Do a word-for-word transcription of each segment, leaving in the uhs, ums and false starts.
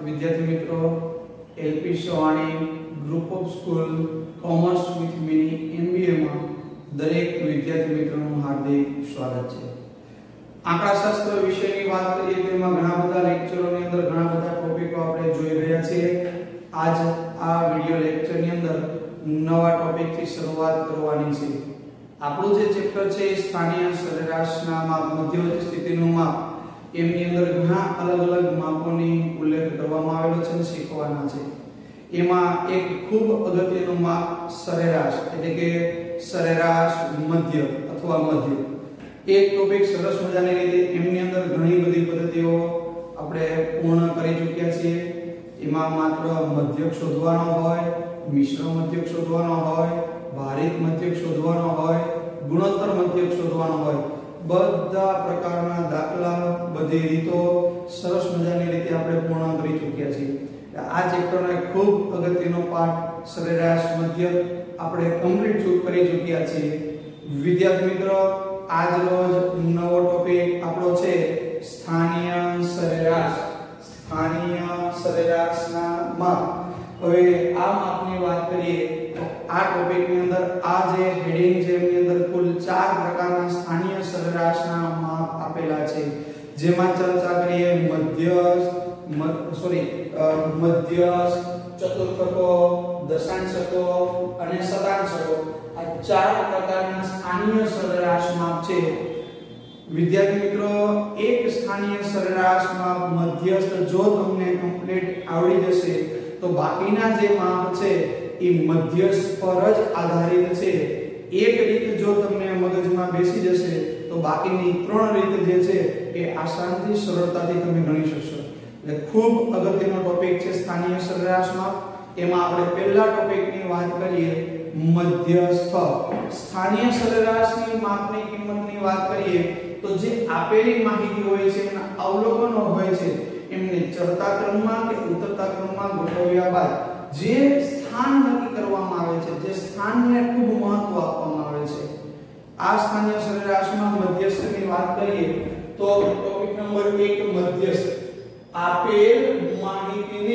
विद्यार्थी मित्रों, LP Savani group of school commerce with mini MBA में दरेक विद्यार्थी मित्रों हार्दिक स्वागत है। आंकड़ाशास्त्र विषयની વાત કરીએ તેમાં ઘણા બધા લેક્ચરોની અંદર ઘણા બધા ટોપિકો આપણે જોઈ રહ્યા છીએ। આજ આ વિડિયો લેક્ચરની અંદર નવા ટોપિકથી શરૂઆત કરવાની છે। આપણું જે ચેપ્ટર છે સ્થાનિય સરેરાશના માપ મધ્યવર્તી સ્થિતિનું માપ એમની અંદર ઘણા અલગ અલગ માપોની ઉલ્લેખ કરવામાં આવેલો છે અને શીખવાના છે। એમાં એક ખૂબ અગત્યનું માપ સરેરાશ એટલે કે સરેરાશ મધ્ય અથવા મધ્ય એક ટોપિક સરસ મજાની રીતે એમની અંદર ઘણી બધી પદ્ધતિઓ આપણે પૂર્ણ કરી ચૂક્યા છીએ। એમાં માત્ર મધ્યક શોધવાનો હોય, મિશ્ર મધ્યક શોધવાનો હોય, ભારિત મધ્યક શોધવાનો હોય, ગુણોત્તર મધ્યક શોધવાનો હોય, બધા પ્રકારના દાખલા બધી રીતો સરસ મજાની રીતે આપણે પૂર્ણ કરી ચૂક્યા છીએ। આ ચેપ્ટરનો એક ખૂબ અગત્યનો પાઠ સરેરાશ મધ્ય આપણે કમ્પ્લીટ કરી ચૂક્યા છીએ। વિદ્યાર્થી મિત્રો, આજ રોજ નવો ટોપિક આપણો છે સ્થાનિય સરેરાશ। સ્થાનિય સરેરાશના માપ। હવે આ માપની વાત કરીએ તો આ ટોપિકની અંદર આ જે હેડિંગ છે એની અંદર કુલ ચાર પ્રકારના સ્થાનિય સરેરાશના માપ આપેલા છે, જેમાં ચર્ચા કરીએ મધ્યસ્થ સોરી મધ્યસ્થ, ચતુર્થકો, દશાંશકો અને શતાંશકો। આ ચાર પ્રકારના સ્થાનિય સરેરાશ માપ છે। વિદ્યાર્થી મિત્રો, એક સ્થાનિય સરેરાશ માપ મધ્યસ્થ જો તમને કમ્પ્લીટ આવડી જશે તો બાકીના જે માપ છે એ મધ્યસ્થ પર જ આધારિત છે। એક રીત જો તમને મગજમાં બેસી જશે તો બાકીની ત્રણ રીત જે છે એ આસાનથી સરળતાથી તમે ગણી શકશો। એટલે ખૂબ અગત્યનો ટોપિક છે સ્થાનિય સરેરાશ માપ। એમાં આપણે પહેલા ટોપિકની વાત કરીએ મધ્યસ્થ। સ્થાનિય સરેરાશની માપની કિંમતની વાત કરીએ તો જે આપેલી માહિતી હોય છે એના અવલોકનો હોય છે એમને ચડતા ક્રમમાં કે ઉતરતા ક્રમમાં ગોઠવ્યા બાદ જે સ્થાન નક્કી કરવામાં આવે છે, જે સ્થાનને ખૂબ મહત્વ આપવામાં આવે છે, આ સ્થાનિય સરેરાશમાં મધ્યસ્થની વાત કરીએ તો ટોપિક નંબર એક મધ્યસ્થ। આપેલ માહિતીને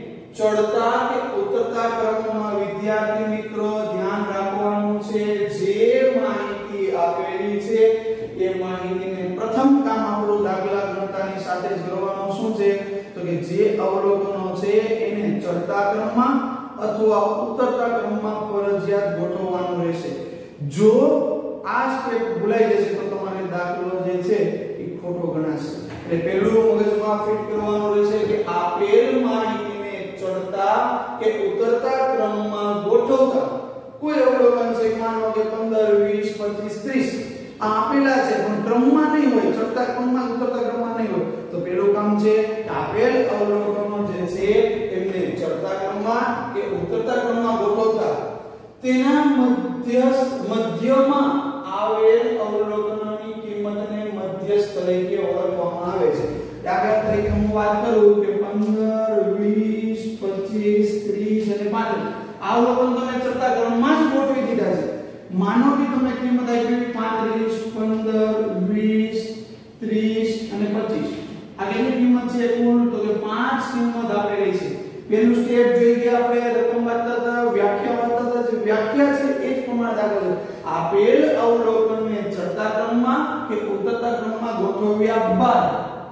ચડતા કે ઉતરતા ક્રમમાં વિદ્યાર્થી મિત્રો ધ્યાન રાખવાનું છે જે માહિતી આપેલી છે એ માહિતીને પ્રથમ કામ આપણું દાખલા ગણતાની સાથે જ કરવાનું શું છે તો કે જે અવલોકનો છે એને ચડતા ક્રમમાં અથવા ઉતરતા ક્રમમાં ફરજિયાત ગોઠવવાનું રહેશે। જો આ સ્ટેપ ભૂલાઈ જશે તો તમારે દાખલો જે છે એ ખોટો ગણાશે। એટલે પહેલું મગજમાં ફિટ કરવાનું રહેશે કે આપેલ માહિતીને ચડતા કે ઉતરતા ક્રમમાં ગોઠવતા કોઈ અવલોકન છે, માનો કે પંદર, વીસ, પચીસ, ત્રીસ આપેલા છે પણ ક્રમમાં નહીં હોય, ચડતા ક્રમમાં ઉતરતા ક્રમમાં નહીં હોય, તો પહેલું કામ છે કે આપેલ અવલોકનો જે છે એમને ચડતા ક્રમમાં કે ઉતરતા ક્રમમાં ગોઠવતા તેના મધ્યસ્થ મધ્યમાં આવેલ અવલોકનોની કિંમતને મધ્યસ્થ તરીકે ઓળખવામાં આવે છે। દાખલા તરીકે હું વાત કરું કે પંદર, વીસ, પચીસ, ત્રીસ અને પાંત્રીસ અવલોકન તમે ચડતા ક્રમમાં જ ગોઠવી દીધા છે। માનો કે તમને કિંમત આપી પાંત્રીસ, પંદર, વીસ, ત્રીસ અને પચીસ। આ કેટલી કિંમત છે કુલ તો કે પાંચ કિંમત આપેલી છે। પહેલું સ્ટેપ જોઈ ગયા આપણે રકમ વાંચતા વ્યાખ્યા વાંચતા જે વ્યાખ્યા છે એ જ પ્રમાણે દાખલો છે। આપેલ અવલોકનને ચડતા ક્રમમાં કે ઉતરતા ક્રમમાં ગોઠવ્યા બાદ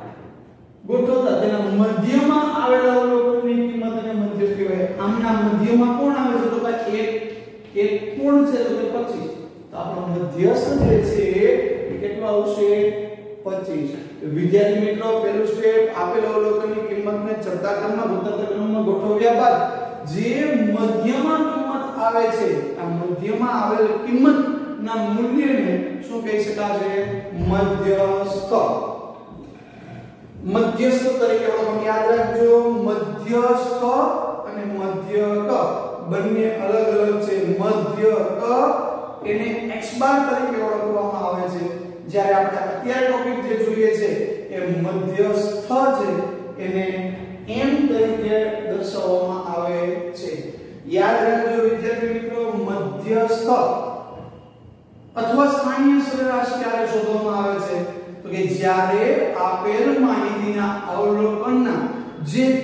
ગોઠવતા તેના મધ્યમાં આવેલા અવલોકનની કિંમતને મધ્યસ્થ કહેવાય। આમના મધ્યમાં કોણ આવે છે તો કે એક એક કોણ છે તો કે પચીસ। તો આપણો મધ્યસ્થ જે છે એ કેટલો આવશે પચીસ। વિદ્યાર્થી મિત્રો, પહેલું સ્ટેપ આપેલ અવલોકનની કિંમતને ચડતા ક્રમમાં ઉતરતા ક્રમમાં ગોઠવ્યા બાદ જે મધ્યમાં કિંમત આવે છે આ મધ્યમાં આવેલ કિંમતના મૂલ્યને શું કહી શકાશે મધ્યસ્થ। મધ્યસ્થ તરીકે ઓળખવામાં યાદ રાખજો, મધ્યસ્થ અને મધ્યક બંને અલગ અલગ છે। મધ્યક એને x બાર તરીકે ઓળખવામાં આવે છે, જ્યારે આપણે અત્યારે ટોપિક જે જોઈએ છે એ મધ્યસ્થ છે એને m તરીકે દર્શાવવામાં આવે છે। યાદ રાખજો વિદ્યાર્થી મિત્રો, મધ્યસ્થ અથવા સ્થાનિય સરેરાશ ક્યારે શોધવામાં આવે છે તો કે જ્યારે આપેલ માહિતીના અવલોકનના જે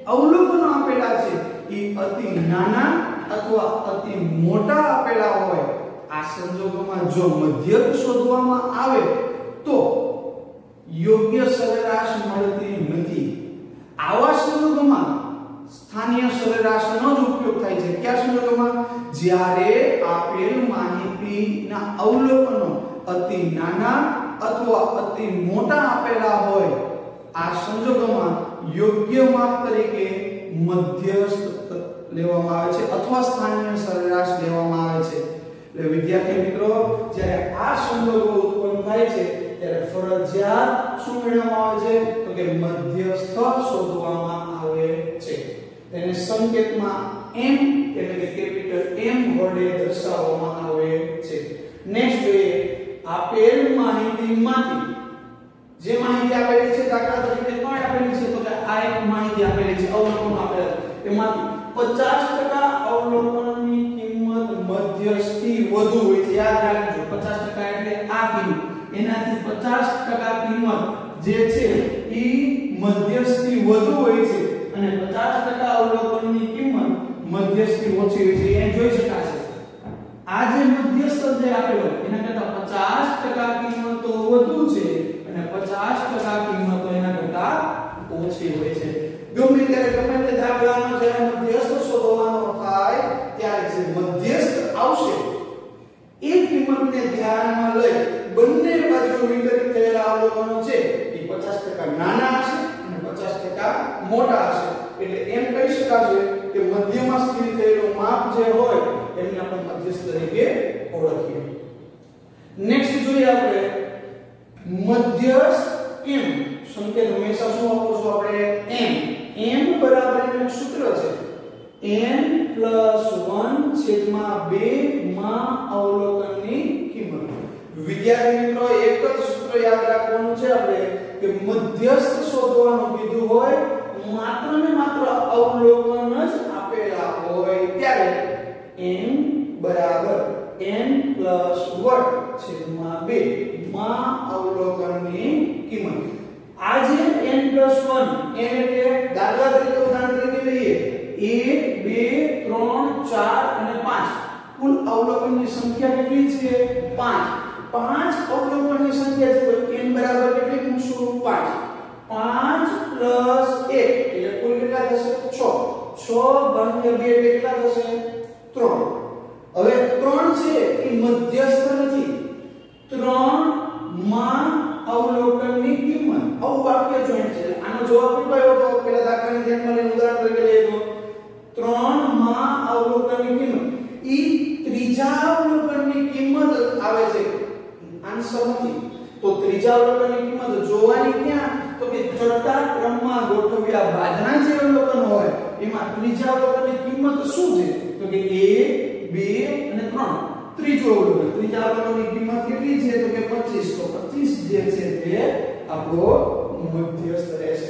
અવલોકનો આપેલા છે એ અતિ નાના અથવા અતિ મોટા આપેલા હોય, આ સંજોગોમાં જો મધ્યક શોધવામાં આવે તો યોગ્ય સરેરાશ મળતી નથી. આવા સંજોગોમાં સ્થાનિય સરેરાશનો જ ઉપયોગ થાય છે. કયા સંજોગોમાં? જ્યારે આપેલ માહિતીના અવલોકનો અતિ નાના અથવા અતિ મોટા આપેલા હોય, આ સંજોગોમાં યોગ્ય માપ તરીકે મધ્યસ્થ લેવામાં આવે છે અથવા સ્થાનિય સરેરાશ લેવામાં આવે છે. એટલે વિદ્યાર્થી મિત્રો, જ્યારે આ સંજોગો ઉત્પન્ન થાય છે ત્યારે ફરજિયાત શું મેળવવામાં આવે છે? તો કે મધ્યસ્થ શોધવામાં આવે છે. તેને સંકેતમાં m એટલે કે કેપિટલ M વડે દર્શાવવામાં આવે છે. નેક્સ્ટ જોઈએ, આપેલ માહિતીમાંથી જે માહિતી આપેલી છે, દાખલા તરીકે કોણ આપેલી છે? તો કે આ એક માહિતી આપેલી છે, અવલોકનો આપેલા છે. એમાંથી પચાસ ટકા અવલોકનની કિંમત મધ્યસ્થી વધુ હોય છે. યાદ રાખજો, પચાસ ટકા એટલે આ કિંમત, એનાથી પચાસ ટકા કિંમત જે છે એ મધ્યસ્થી વધુ હોય છે અને પચાસ ટકા અવલોકનની કિંમત મધ્યસ્થી ઓછી હોય છે. એ જોઈ શકાશે. આ જે મધ્યસ્થ જે આપેલો એના કરતા પચાસ ટકા કિંમતો વધુ છે અને પચાસ ટકા કિંમતો એના કરતા ઓછી હોય છે. ગમે ત્યારે ગમે તે દાખલાનો જ્યારે મધ્યસ્થ શોધવાનો થાય ત્યારે જે મધ્યસ્થ આવશે એ કિંમતને ધ્યાનમાં લઈ બંને બાજુ વિતરિત થયેલા અવલોકનો છે એ પચાસ ટકા નાના હશે અને પચાસ ટકા મોટા હશે. એટલે એમ કહી શકાશે કે મધ્યમાં સ્થિર થયેલું માપ જે હોય એમને આપણે મધ્યસ્થ તરીકે ઓળખીએ. નેક્સ્ટ જોઈએ આપણે મધ્યસ્થ m. સંકેત હંમેશા શું વાપરશું આપણે? m. m બરાબર એક સૂત્ર છે, n પ્લસ વન છેદમાં બે માં અવલોકનની કિંમત. વિદ્યાર્થી મિત્રો, એક જ સૂત્ર યાદ રાખવાનું છે આપણે કે મધ્યસ્થ શોધવાનું કીધું હોય, માત્ર ને માત્ર અવલોકન જ આપેલા હોય ત્યારે m બરાબર n પ્લસ વન છેદમાં બે માં અવલોકનની કિંમત. આ જે n પ્લસ વન, n એટલે દાખલા તરીકે ઉદાહરણ તરીકે લઈએ એક, બે, ત્રણ, ચાર અને પાંચ. કુલ અવલોકનની સંખ્યા કેટલી છે? પાંચ. પાંચ અવલોકનની સંખ્યા છે તો n બરાબર કેટલી મૂકશું? પાંચ. પાંચ પ્લસ એક એટલે કુલ કેટલા થશે? છ. છ ભાગ્યા બે એટલે કેટલા થશે? ત્રણ. હવે ત્રણ છે એ મધ્યસ્થ નથી. ત્રણ માં અવલોકનની કિંમત. આવું વાક્ય જોઈન્ટ છે. આનો જવાબ કયો હતો? પેલા દાખલાને ધ્યાનમાં લઈને ઉદાહરણ તરીકે લઈએ તો ત્રણ માં અવલોકનની કિંમત ઈ ત્રીજા અવલોકનની કિંમત આવે છે, આન્સર નથી. તો ત્રીજા અવલોકનની કિંમત જોવાની ક્યાં? તો કે ચડતા ક્રમમાં ગોઠવ્યા બાદના જે અવલોકન હોય એમાં ત્રીજા અવલોકનની કિંમત શું છે? તો કે એક, બે અને ત્રણ. ત્રીજો અવલોકન, ત્રીજા અવલોકનની કિંમત કેટલી છે? તો કે પચીસ. તો પચીસ જે છે તે આપણો મધ્યસ્થ રહેશે.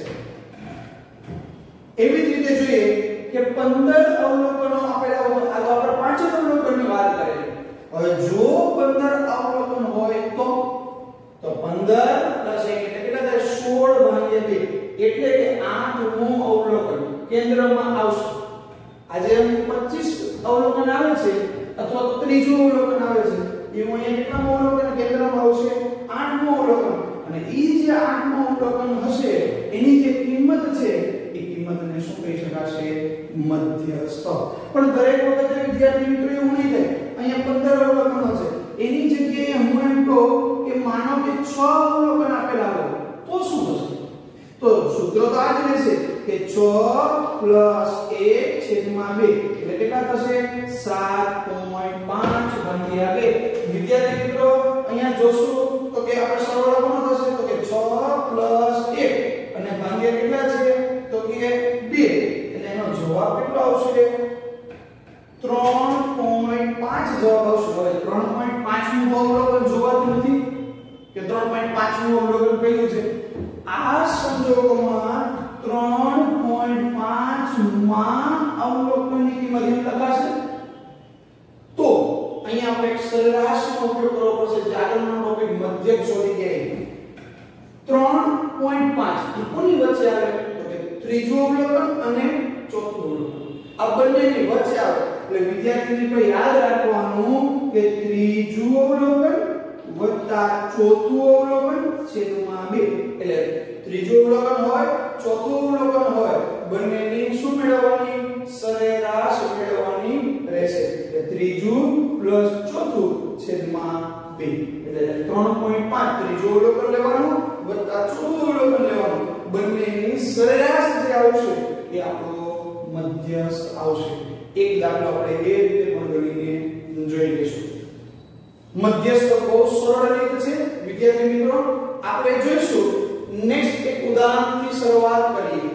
એવી જ રીતે જોઈએ કે પંદર અવલોકનો આપેલા હોય, આ આપણે પાંચ અવલોકનની વાત કરીએ. હવે જો પંદર અવલોકન હોય તો તો પંદર પ્લસ એક એટલે કેટલા થાય? સોળ ભાગ્યા બે એટલે કે આઠમું અવલોકન કેન્દ્રમાં આવશે. આજે પચીસ અવલોકન આવે છે અથવા તો ત્રીજું અવલોકન આવે છે, એવું અહીંયા કેટલામું અવલોકન કેન્દ્રમાં આવશે? આઠમું અવલોકન. અને ઈ જે આઠમું અવલોકન હશે એની જે કિંમત છે એ કિંમતને શું કહી શકાશે? મધ્યસ્થ. પણ દરેક વખતે વિદ્યાર્થી મિત્રો એવું નહીં થાય. અહીંયા પંદર અવલોકનો છે, એની જગ્યાએ હું એમ કહું કે માનો કે છ અવલોકન આપેલા હોય તો શું થશે? તો સૂત્ર તો આ જ રહેશે કે છ પ્લસ એક છેદમાં બે એટલે કેટલા થશે? સાત પોઈન્ટ પાંચ ભાગ્યા બે. વિદ્યાર્થી મિત્રો અહીંયા જોશું તો કે આપણે સરવાળો કોનો થશે? તો કે છ પ્લસ એક અને ભાગ્યા કેટલા છે? તો કે બે. એટલે એનો જવાબ કેટલો આવશે? ત્રણ પોઈન્ટ પાંચ જવાબ આવશે. હવે ત્રણ પોઈન્ટ પાંચ નું અવલોકન જોવાતું નથી કે ત્રણ પોઈન્ટ પાંચ નું અવલોકન કયું છે? આ સંજોગોમાં ત્રણ પોઈન્ટ પાંચ માં અવલોકનની કિંમત એમ લખાશે. તો અહીંયા આપણે એક સરેરાશનો ઉપયોગ કરવો પડશે. જે આગળનો ટોપિક મધ્યક શોધી ગયા ત્રણ પોઈન્ટ પાંચ કોની વચ્ચે આવે? તો કે ત્રીજું અવલોકન અને ચોથું અવલોકન આ બંનેની વચ્ચે આવે એટલે વિદ્યાર્થી મિત્રો યાદ રાખવાનું કે ત્રીજું અવલોકન વત્તા ચોથું અવલોકન છેદમાં બે એટલે ત્રીજું અવલોકન હોય ચોથું અવલોકન હોય બંનેની શું મેળવવાની સરેરાશ મેળવવાની રહેશે એટલે ત્રીજું પ્લસ ચોથું છેદમાં બે એટલે ત્રણ પોઈન્ટ પાંચ ત્રીજું અવલોકન લેવાનું વત્તા ચોથું અવલોકન લેવાનું બંનેની સરેરાશ જે આવશે એ આપણો મધ્યસ્થ આવશે એક દાખલો આપણે એ રીતે પણ ગણીને જોઈ લઈશું મધ્યસ્થ બહુ સરળ રીત છે વિદ્યાર્થી મિત્રો આપણે જોઈશું નેક્સ્ટ એક ઉદાહરણથી શરૂઆત કરીએ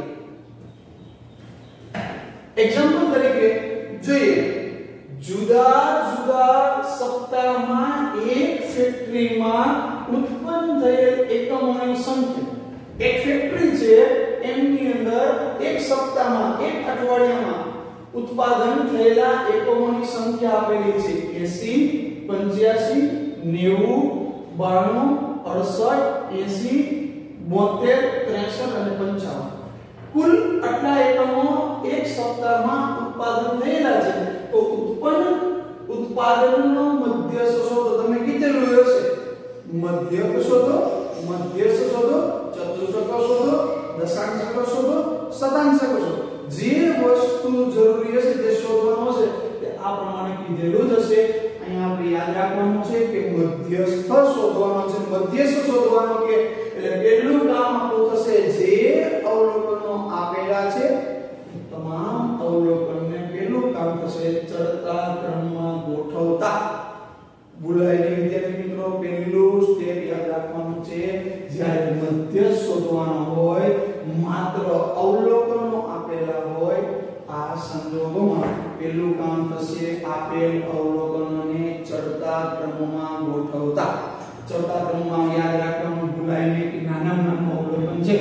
એક્ઝામ્પલ તરીકે જોઈએ જુદા જુદા સપ્તાહમાં એક ફેક્ટરીમાં ઉત્પન્ન થયેલ એકમોની સંખ્યા એક ફેક્ટરી છે એમની અંદર એક સપ્તાહમાં એક અઠવાડિયામાં ઉત્પાદન થયેલા એકમોની સંખ્યા આપેલી છે એંસી પંચ્યાસી નેવું બાણું અડસઠ એંસી બોતેર ત્રેસઠ અને પંચાવન કુલ આટલા એકમો એક સપ્તાહમાં ઉત્પાદન થયેલા છે તો ઉત્પન્ન ઉત્પાદનનો મધ્યસ્થ શોધો તમે કીધેલું હશે મધ્યક શોધો મધ્યસ્થ શોધો ચતુષ્ટક શોધો દશાંશક શોધો શતાંશક શોધો જે વસ્તુ જરૂરી હશે તે શોધવાનું હશે તે આ પ્રમાણે કીધેલું જ હશે અહીંયા આપણે યાદ રાખવાનું છે કે મધ્યસ્થ શોધવાનો છે મધ્યસ્થ શોધવાનો કે એટલે પહેલું કામ આપણું થશે જે અવલોકનો આપેલા છે તમામ અવલોકનને પહેલું કામ થશે ચડતા ક્રમમાં ગોઠવતા ભૂલાયેલી વિદ્યાર્થી મિત્રો પહેલું સ્ટેપ યાદ રાખવાનું છે જ્યારે મધ્યસ્થ શોધવાનો હોય માત્ર અવલોકનો આપેલા હોય આ સંજોગોમાં પહેલું કામ થશે આપેલ અવલોકનોને ચડતા ક્રમમાં ગોઠવતા ચડતા ક્રમમાં યાદ રાખવાનું ભૂલાય નહીં કે નાના નાનું અવલોકન છે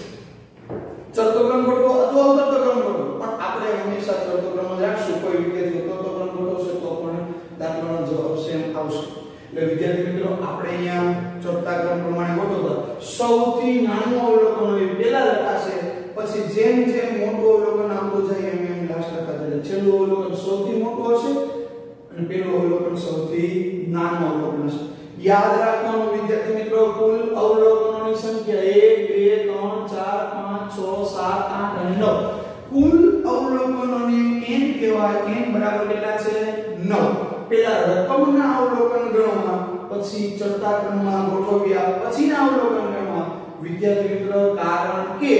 ચડતો ક્રમ ગોઠવો અથવા ઉતરતો ક્રમ ગોઠવો પણ આપણે હંમેશા ચડતો ક્રમ જ રાખશું કોઈ વિદ્યાર્થી ઉતરતો ક્રમ ગોઠવશે તો પણ દાખલાનો જવાબ સેમ આવશે એટલે વિદ્યાર્થી મિત્રો આપણે અહીંયા ચડતા ક્રમ પ્રમાણે ગોઠવતા સૌથી નાનું અવલોકન હોય પહેલા લખાશે પછી જેમ જેમ મોટું અવલોકન આવતું જાય એમ એમ લાસ્ટ લખાતા જાય છેલ્લું અવલોકન સૌથી મોટું હશે અને પહેલું અવલોકન સૌથી નાનું અવલોકન હશે યાદ રાખવાનું વિદ્યાર્થી મિત્રો કુલ અવલોકનોની સંખ્યા એક બે ત્રણ ચાર પાંચ છ સાત આઠ અને નવ કુલ અવલોકનોને n કહેવાય n બરાબર કેટલા છે નવ પહેલા રકમના અવલોકન ગણવા પછી ચડતા ક્રમમાં ગોઠવ્યા પછીના અવલોકન ગણવા વિદ્યાર્થી મિત્રો કારણ કે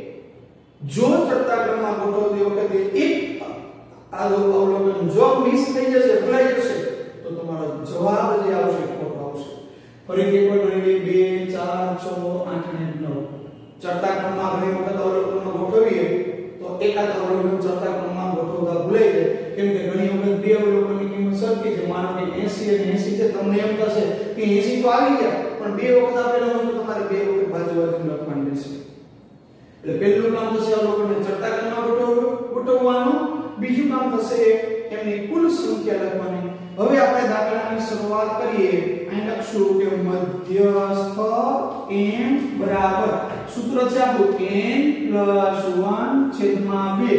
જો ચડતા ક્રમમાં ગોઠવતી વખતે એક આ અવલોકન જો મિસ થઈ જશે ભૂલાઈ જશે તો તમારો જવાબ જે આવશે ખોટો આવશે ફરીથી એકવાર ગણી બે ચાર છ આઠ અને નવ ચડતા ક્રમમાં ઘણી વખત અવલોકનો ગોઠવીએ તો એકાદ અવલોકન ચડતા ક્રમમાં ગોઠવતા ભૂલાઈ જાય કેમ કે ઘણી વખત બે અવલોકનની કિંમત સરખી છે માનો કે એંસી અને એંસી છે તમને એમ થશે કે એંસી તો આવી ગયા પણ બે વખત આપેલા હોય તો તમારે બે વખત બાજુ બાજુ લખવાની રહેશે એટલે પહેલું કામ થશે અવલોકનને ચડતા ક્રમમાં ગોઠવવાનું બીજું કામ થશે એમની કુલ સંખ્યા લખવાની હવે આપણે દાખલાની શરૂઆત કરીએ અહીં લખશું કે મધ્યસ્થ n બરાબર સૂત્ર છે આપણું n પ્લસ એક છેદમાં બે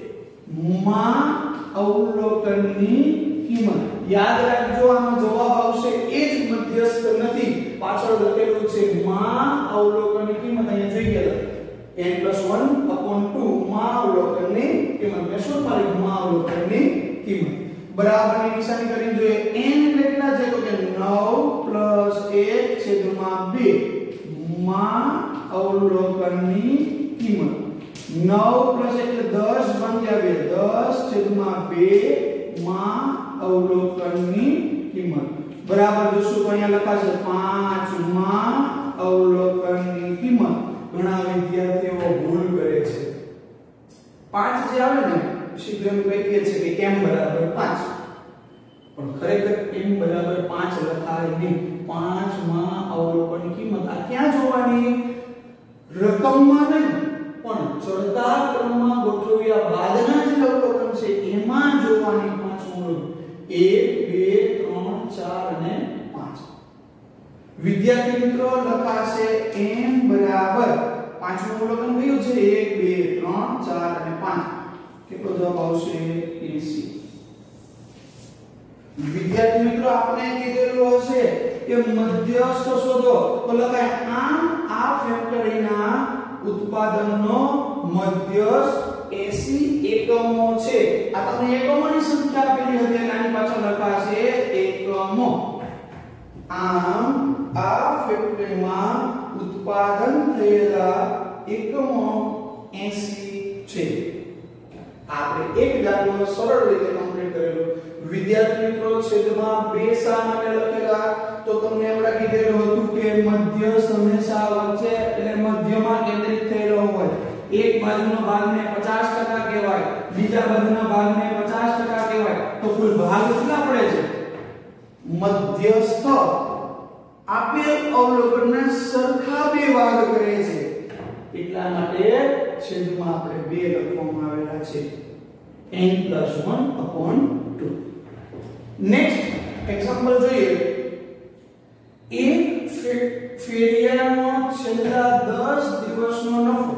માં અવલોકનની કિંમત યાદ રાખજો આનો જવાબ આવશે એ જ મધ્યસ્થ નથી પાછળ લખેલું છે માં અવલોકનની કિંમત અહીંયા જોઈ ગયા n plus one upon two માં અવલોકનની કિંમત ને શું મારી માં અવલોકનની કિંમત બરાબરની નિશાની કરીને જોઈએ n કેટલા છે તો કે નવ plus એક છેદમાં બે માં અવલોકનની કિંમત નવ plus એટલે દસ ભાગ્યા બે દસ છેદમાં બે માં અવલોકનની કિંમત બરાબર જોશું તો અહીંયા લખાશે પાંચ માં અવલોકનની કિંમત ઘણા વિદ્યાર્થીઓ ભૂલ કરે છે પાંચ જે આવે ને શીઘ્ર એમ કહીએ છે કે m બરાબર પાંચ પણ ખરેખર m બરાબર પાંચ લખાય નહીં પાંચ માં અવલોકનની કિંમત આ ક્યાં જોવાની રકમમાં નહીં પણ ચડતા ક્રમમાં ગોઠવ્યા બાદના જે અવલોકન છે એમાં જોવાની પાંચમું અવલોકન એક બે ત્રણ ચાર અને પાંચ વિદ્યાર્થી મિત્રો લખાશે m બરાબર પાંચમું અવલોકન કયું છે? એક બે ત્રણ ચાર અને પાંચ. કેટલો જવાબ આવશે? એંસી. વિદ્યાર્થી મિત્રો આપણે કીધેલું હશે કે મધ્યસ્થ શોધો, તો લખાય આમ આ ફેક્ટરીના ઉત્પાદનનો મધ્યસ્થ એંસી એકમો છે. આ તમને એકમોની સંખ્યા આપેલી હતી એટલે આની પાછળ લખાશે એકમો. આમ આ ફેક્ટરીમાં ઉત્પાદન થયેલા એકમો એંસી છે. આપણે એક દાખલો સરળ રીતે કમ્પ્લીટ કરેલો. વિદ્યાર્થી મિત્રો છેદમાં બે શા માટે લખેલા? તો તમને એમડા કીધેલું હતું કે મધ્યસ્થ હંમેશા વચ્ચે એટલે મધ્યમાં કેન્દ્રિત થયેલો હોય. એક બાજુનો ભાગને પચાસ ટકા કહેવાય, બીજા બાજુના ભાગને પચાસ ટકા કહેવાય. તો કુલ ભાગ કેટલા પડે છે? મધ્યસ્થ આપેલ અવલોકનના સરખા બે ભાગ કરે છે, એટલા માટે છેદમાં આપણે બે લખવામાં આવેલા છે. n plus one upon two. Next example જોઈએ. એક ફેરિયાનો છેલ્લા દસ દિવસનો નફો,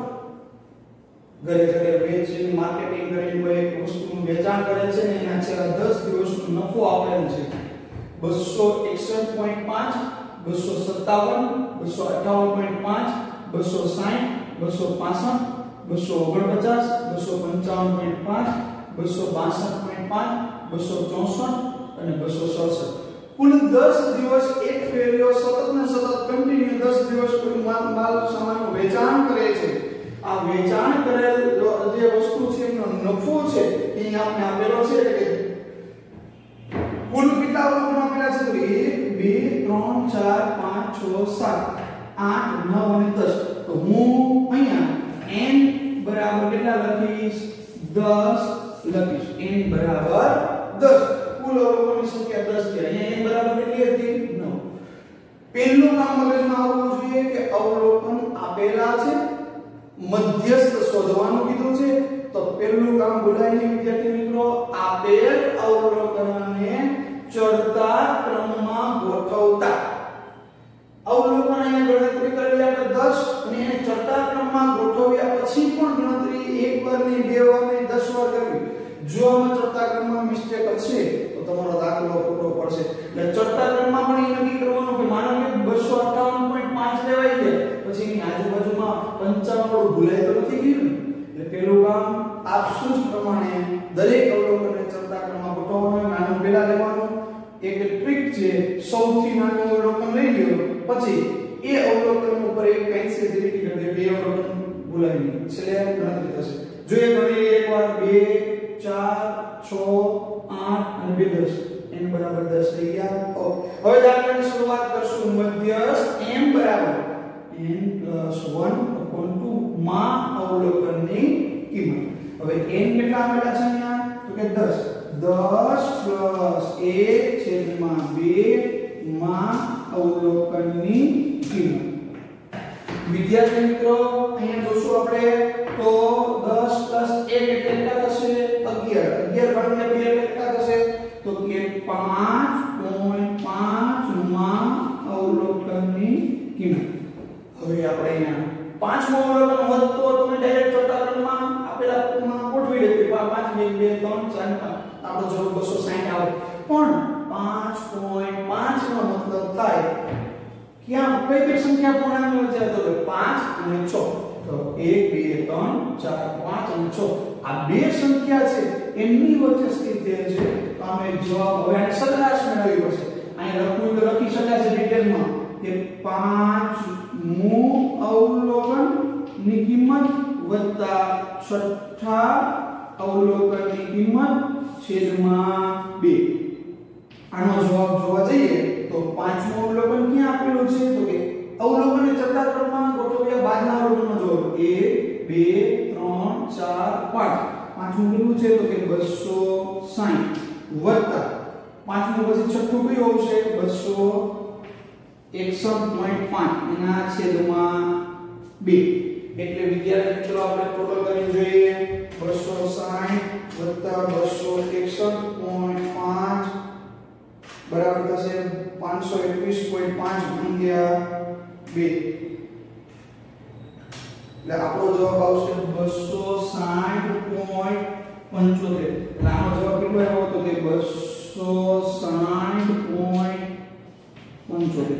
ઘરે ઘરે વેચીને માર્કેટિંગ કરીને કોઈ એક વસ્તુનું વેચાણ કરે છે ને એના છેલ્લા દસ દિવસનો નફો આપેલ છે બસો એકસઠ પોઈન્ટ પાંચ, બસો સત્તાવન, બસો અઠ્ઠાવન પોઈન્ટ પાંચ, બસો સાઠ, બસો પાસઠ, બસો ઓગણપચાસ, બસો પંચાવન પોઈન્ટ પાંચ, બસો બાસઠ પોઈન્ટ પાંચ, બસો ચોસઠ અને બસો સડસઠ. કુલ દસ દિવસ એક ફેરિયો સતત ને સતત કન્ટિન્યુ દસ દિવસ કોઈ માલ માલ સામાનનું વેચાણ કરે છે. આ વેચાણ કરેલ જે વસ્તુ છે એનો નફો છે એ આપણે આપેલો છે એટલે કુલ કેટલા અવલોકનો આપેલા છે? તો એક બે ત્રણ ચાર પાંચ છ સાત આઠ નવ અને દસ. તો હું અહીંયા n બરાબર કેટલા લખીશ? દસ લખીશ. n બરાબર દસ. કુલ અવલોકનની સંખ્યા દસ છે. અહીંયા n બરાબર કેટલી હતી? નવ. પહેલું કામ મગજમાં આવવું જોઈએ કે અવલોકન આપેલા છે, મધ્યસ્થ શોધવાનું કીધું છે. તો પહેલું કામ ભૂલાય નહીં વિદ્યાર્થી મિત્રો, આપેલ અવલોકનને ચડતા ક્રમમાં ગોઠવતા. અવલોકન અહીંયા ગણતરી કરેલી આપણે દસ અને એને ચડતા ક્રમમાં ગોઠવ્યા પછી પણ ગણતરી એક વાર ની બે વાર ની દસ વાર કરવી. જો આમાં ચડતા ક્રમમાં મિસ્ટેક હશે તો તમારો દાખલો ખોટો પડશે. એટલે ચડતા ક્રમમાં પણ એ નક્કી કરવાનું કે માનો કે બસો અઠ્ઠાવન પોઈન્ટ પાંચ લેવાય છે, પછી એની આજુબાજુમાં પંચાવન ભૂલાય તો નથી ગયું. એટલે પેલું કામ આપશું જ પ્રમાણે દરેક અવલોકનને ચડતા ક્રમમાં ગોઠવવાનું. નાનું પેલા લેવાનું. એક ટ્રીક છે, સૌથી નાનું અવલોકન લઈ લ્યો, પછી એ અવલોકન ઉપર એક પેન્સિલ લીટી કરી દે, બે અવલોકન ભૂલાય નહીં, છેલ્લે ગણતરી થશે. જોઈએ ગણીએ એકવાર બે ચાર છ આઠ અને બે દસ. n બરાબર દસ થઈ ગયા. હવે દાખલાની શરૂઆત કરશું. મધ્યસ્થ m બરાબર n plus one upon two માં અવલોકનની કિંમત. હવે n કેટલા આપેલા છે અહીંયા? તો કે દસ. દસ plus એક છેદમાં બે માં અવલોકનની કિંમત. વિદ્યાર્થી મિત્રો અહીંયા જોશું આપણે તો દસ plus એક એટલે કેટલા થશે? અગિયાર. અગિયાર ભાગ્યા બે એટલે કેટલા થશે? તો કે પાંચ પોઈન્ટ પાંચ માં અવલોકનની કિંમત. હવે આપણે અહીંયા પાંચમો અવલોકન વધતો તમે ડાયરેક્ટ ચડતા ક્રમમાં આપેલા માં ગોઠવી દે કે પાંચ બે બે ત્રણ ચાર પાંચ. આપણો જવાબ બસો સાઠ આવે. પણ પાંચ પોઈન્ટ પાંચ નો મતલબ થાય ક્યાં કઈ કઈ સંખ્યા પૂર્ણાંક વચ્ચે? તો પાંચ અને છ. તો એક બે ત્રણ ચાર પાંચ અને છ આ બે સંખ્યા છે એમની વચ્ચે સ્થિત થયેલ છે. તો અમે જવાબ હવે આને સરેરાશ મેળવવી પડશે. અહીં લખવું તો લખી શકાય છે ડિટેલમાં કે પાંચ મુ અવલોકન ની કિંમત વત્તા છઠ્ઠા અવલોકન ની કિંમત છેદમાં બે. આનો જવાબ જોવા જઈએ તો પાંચમું અવલોકન ક્યાં આપેલું છે? તો કે અવલોકનને ચડતા ક્રમમાં ગોઠવ્યા બાદના અવલોકનનો જવાબ એક બે ત્રણ ચાર પાંચ. પાંચમું કેટલું છે? તો કે બસો સાઠ વત્તા પાંચમું પછી છઠ્ઠું કયું આવશે? બસો એકસઠ પોઈન્ટ પાંચ એના છેદમાં બે. એટલે વિદ્યાર્થી મિત્રો આપણે ટોટલ કરી જોઈએ બસો સાઠ વત્તા બસો એકસઠ પોઈન્ટ પાંચ બરાબર થશે પાંચસો એકવીસ પોઈન્ટ પાંચ ભાગ્યા બે. એટલે આપણો જવાબ આવશે બસો સાઠ પોઈન્ટ પંચોતેર. એટલે આનો જવાબ કેટલો આવ્યો તો કે બસો સાઠ પોઈન્ટ પંચોતેર.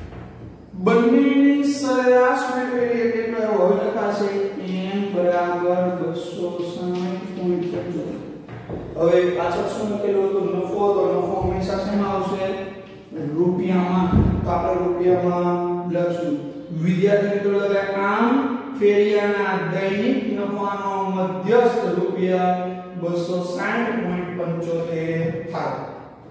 બંનેની સરેરાશ મેળવીએ કેટલો આવ્યો હવે લખાશે n બરાબર બસો સાઠ પોઈન્ટ પંચોતેર. હવે પાછળ શું મૂકેલું હતું નફો, તો નફો હંમેશા શેમાં આવશે રૂપિયામાં. તો આપણે રૂપિયામાં લખશું. વિદ્યાર્થી મિત્રો આમ ફેરિયાના દૈનિક નફાનો મધ્યસ્થ રૂપિયા બસો સાઠ પોઈન્ટ પંચોતેર થાય.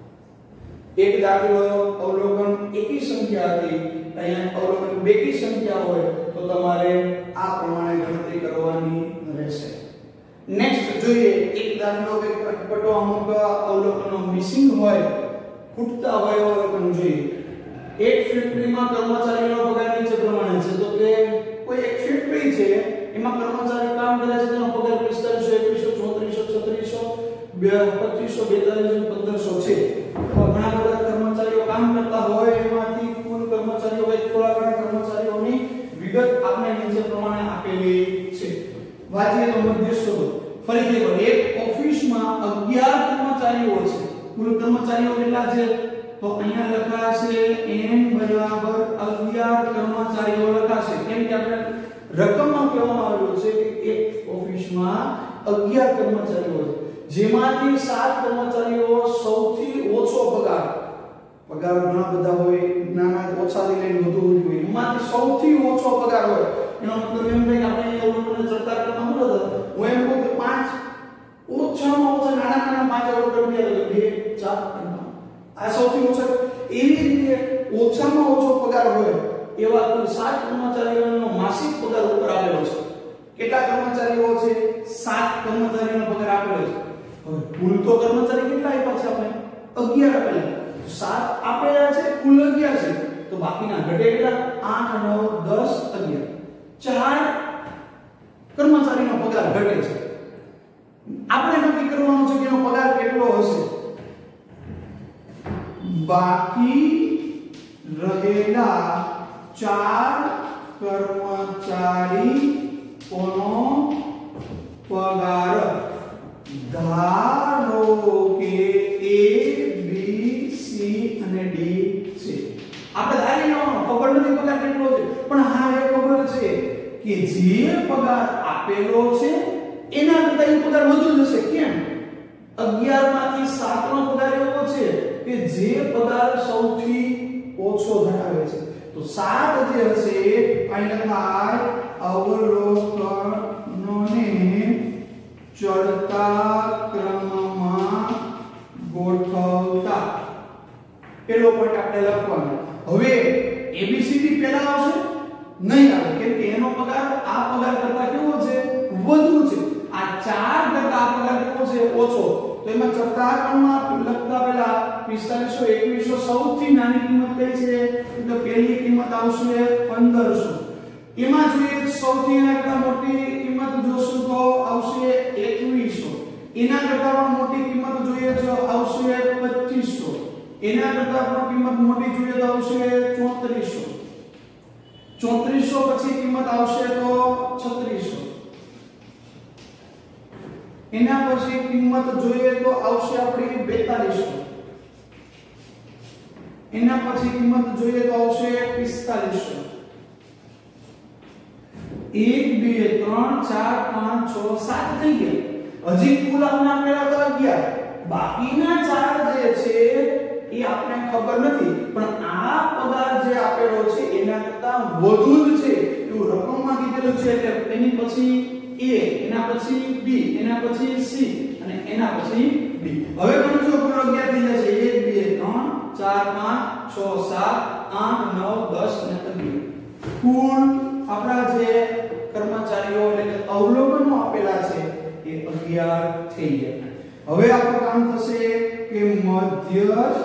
એક દાખલો અવલોકન એકી સંખ્યા હતી, અહીંયા અવલોકન બેકી સંખ્યા હોય તો તમારે આ પ્રમાણે ગણતરી કરવાની રહેશે. નેક્સ્ટ જોઈએ એક દાખલો કે અટપટો અમુક અવલોકનો મિસિંગ હોય, ખૂટતા હોય અવલોકન જોઈએ. એક ફેક્ટરીમાં કર્મચારીનો પગાર નીચે પ્રમાણે છે. તો કે કોઈ એક ફેક્ટરી છે એમાં કર્મચારી કામ કરે છે, તેનો પગાર પિસ્તાલીસો, એકવીસો, ચોત્રીસો, છત્રીસો, પચીસો, બેતાલીસો, પંદરસો છે. ઘણા બધા કર્મચારીઓ કામ કરતા હોય, એમાંથી કુલ કર્મચારીઓ હોય થોડા ઘણા કર્મચારીઓની વિગત આપણે નીચે પ્રમાણે આપેલી છે. વાંચીએ તો મધ્યસ્થ ફરીથી એકવાર એક ઓફિસમાં અગિયાર કર્મચારીઓ છે. કુલ કર્મચારીઓ કેટલા છે તો અહીંયા લખાશે n બરાબર અગિયાર કર્મચારીઓ લખાશે. કેમ કે આપણે રકમમાં કહેવામાં આવ્યું છે કે એક ઓફિસમાં અગિયાર કર્મચારીઓ છે, જેમાંથી સાત કર્મચારીઓ સૌથી ઓછો પગાર, પગાર ઘણા બધા હોય, નાના ઓછાથી લઈને વધુ હોય, એમાંથી સૌથી ઓછો પગાર હોય. એનો મતલબ એમ થાય કે આપણે અહીંયા અવલોકનને ચર્ચા કરતા મળતો હું એમ કહું કે પાંચ ઓછામાં ઓછા નાના નાના પાંચ અવલોકન થયા તો બે ચાર આ સૌથી ઓછા. એવી રીતે ઓછામાં ઓછો પગાર હોય એવા કુલ સાત કર્મચારીઓનો માસિક પગાર ઉપર આપેલો છે. કેટલા કર્મચારીઓ છે? સાત કર્મચારીઓનો પગાર આપેલો છે. હવે કુલ તો કર્મચારી કેટલા આપ્યા છે આપણે? અગિયાર આપેલા. સાત આપેલા છે, કુલ અગિયાર છે. તો બાકીના ઘટે કેટલા? આઠ, નવ, દસ, અગિયાર. ચાર કર્મચારીનો પગાર ઘટે છે. આપણે નક્કી કરવાનું છે કે એનો પગાર કેટલો હશે. બાકી રહેલા ચાર કર્મચારીઓનો પગાર ધારો કે A, B, C અને D છે. આપણે ધારી લેવાનું, ખબર નથી પગાર કેટલો છે, પણ હા એ ખબર છે કે જે પગાર આપેલો છે એના કરતા એ પગાર વધુ જશે. કેમ? અગિયાર માંથી સાત નો પગાર એવો છે કે જે પગાર સૌથી ઓછો ધરાવે છે. તો સાત જે હશે અહીં લખાય અવલોકનોને ચડતા ક્રમમાં ગોઠવતા. પેલો પોઈન્ટ આપણે લખવાનો. હવે એબીસીડી પહેલા આવશે નહીં આવે, કેમ કે એનો પગાર આ પગાર કરતા કેવો છે? વધુ છે. આ ચાર કરતા આ પગાર કેવો છે? ઓછો. તો એમાં ચડતા ક્રમમાં લખતા પહેલા પિસ્તાલીસો, એકવીસો સૌથી નાની કિંમત કઈ છે? તો પહેલી કિંમત આવશે પંદરસો. એમાં જોઈએ સૌથી એના કરતા મોટી કિંમત જોશું તો આવશે એકવીસો. એના કરતા પણ મોટી કિંમત જોઈએ તો આવશે પચીસો. એના કરતા પણ કિંમત મોટી જોઈએ તો આવશે ચોત્રીસો. ચોત્રીસો પછી કિંમત આવશે તો છત્રીસો. એના પછી કિંમત જોઈએ તો આવશે આપણી બેતાલીસો. એના પછી કિંમત જોઈએ તો આવશે પિસ્તાલીસો. એક, બે, ત્રણ, ચાર, પાંચ, છ, સાત થઈ ગયા. હજી કુલ આપણે આપેલા તો અગિયાર. બાકીના ચાર જે છે એ આપણે ખબર નથી, પણ આ પગાર જે આપેલો છે એના કરતા વધુ જ છે એવું રકમમાં કીધેલું છે. એટલે એની પછી A, એના પછી B, એના પછી C અને એના પછી D. હવે ગણજો કુલ અગિયાર થઈ જશે. એક, બે, ત્રણ, ચાર, પાંચ, છ, સાત, આઠ, નવ, દસ અને અગિયાર. કુલ આપણા જે કર્મચારીઓ એટલે કે અવલોકનો આપેલા છે એ અગિયાર થઈ ગયા. હવે આપણું કામ થશે કે મધ્યસ્થ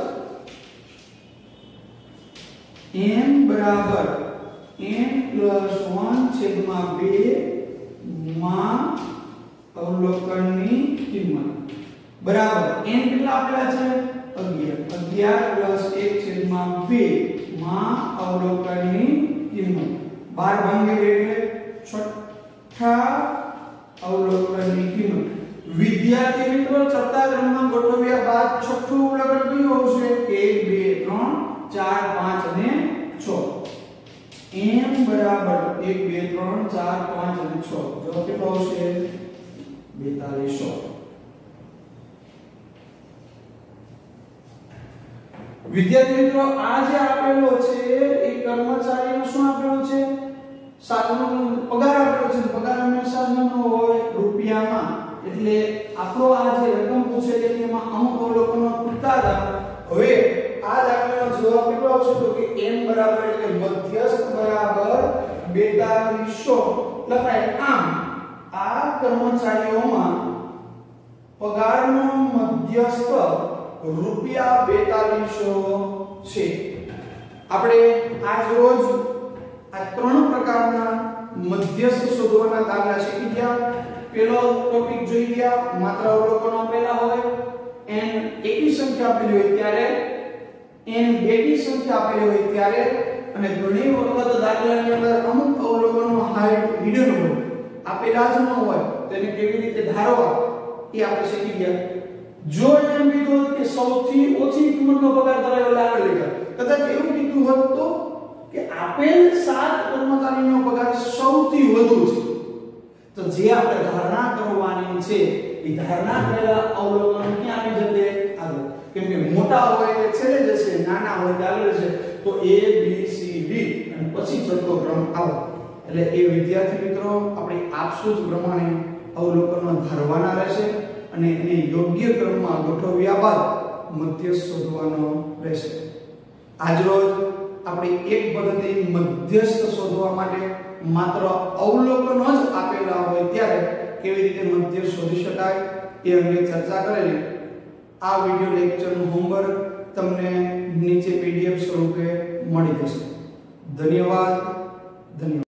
n બરાબર n પ્લસ વન છેદમાં બે માં અવલોકનની કિંમત બરાબર n કેટલા આપેલા છે? અગિયાર. અગિયાર પ્લસ એક છેદમાં બે માં અવલોકનની કિંમત. બાર ભાંગે એટલે છઠ્ઠા અવલોકનની કિંમત વિદ્યાર્થી મિત્રો ચડતા ક્રમમાં ગોઠવ્યા બાદ છઠ્ઠું અવલોકન કયું આવશે? એક બે ત્રણ ચાર પાંચ અને છ. m બરાબર એક બે ત્રણ ચાર પાંચ અને છ. જવાબ કેટલો આવશે? બેતાલીસો. વિદ્યાર્થી મિત્રો આ જે આપેલો છે એ કર્મચારીનો શું આપેલો છે? સાતનો પગાર આપેલો છે. પગાર હંમેશા જમણો હોય રૂપિયામાં. એટલે આપણો આ જે રકમ પૂછે છે એમાં અમુક અવલોકનો પૂરતા હતા. હવે આ દાખલાનો જવાબ કેટલો આવશે? તો કે m બરાબર એટલે મધ્યસ્થ બરાબર બેતાલીસો લખાય. આમ આ કર્મચારીઓમાં પગારનો મધ્યસ્થ રૂપિયા બેતાલીસો છે. આપણે આજ રોજ આ ત્રણ પ્રકારના મધ્યસ્થ શોધવાના દાખલા શીખી ગયા. પેલો ટોપિક જોઈ ગયા માત્ર અવલોકનો આપેલા હોય, n એકી સંખ્યા આપેલી હોય ત્યારે, n બેકી સંખ્યા આપેલી હોય ત્યારે, અને ઘણી વખત દાખલાની અંદર અમુક અવલોકનો હાઈડ હિડન હોય, આપેલા જ ન હોય, તેને કેવી રીતે ધારવા એ આપણે શીખી ગયા. જો એમ કીધું કે સૌથી ઓછી કિંમતનો પગાર ધરાવેલા આગળ લઈ ગયા, કદાચ એવું કીધું હોત તો કે આપેલ સાત કર્મચારીનો પગાર સૌથી વધુ છે, તો જે આપણે ધારણા કરવાની છે એ ધારણા કરેલા અવલોકન ક્યાં આવી જશે? આગળ. કેમ કે મોટા હોય એટલે છેલ્લે જશે, નાના હોય એટલે આગળ જશે. તો a b c d અને પછી ચડતો ક્રમ આવે. એટલે એ વિદ્યાર્થી મિત્રો આપણે આપસૂચ પ્રમાણે અવલોકનો ધારવાના રહેશે અને એને યોગ્ય ક્રમમાં ગોઠવ્યા બાદ મધ્યસ્થ શોધવાનો રહેશે. આજરોજ આપણી એક પદ્ધતિ મધ્યસ્થ શોધવા માટે માત્ર અવલોકનો જ આપેલા હોય ત્યારે કેવી રીતે મધ્યસ્થ શોધી શકાય એ અંગે ચર્ચા કરેલી. આ વિડિયો લેક્ચરનું હોમવર્ક તમને નીચે પીડીએફ સ્વરૂપે મળી જશે. ધન્યવાદ. ધન્યવાદ.